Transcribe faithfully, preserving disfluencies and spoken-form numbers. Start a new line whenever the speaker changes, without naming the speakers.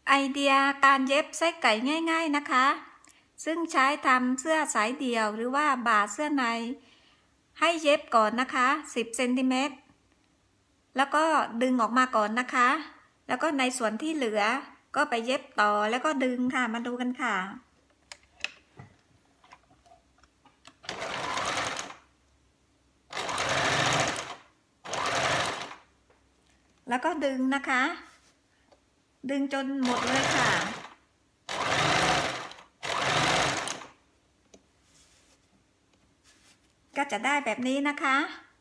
ไอเดียการเย็บไส้ไก่ง่ายๆนะคะซึ่งใช้ทำเสื้อสายเดี่ยวหรือว่าบ่าเสื้อในให้เย็บก่อนนะคะสิบเซนติเมตรแล้วก็ดึงออกมาก่อนนะคะแล้วก็ในส่วนที่เหลือก็ไปเย็บต่อแล้วก็ดึงค่ะมาดูกันค่ะแล้วก็ดึงนะคะดึงจนหมดเลยค่ะก็จะได้แบบนี้นะคะ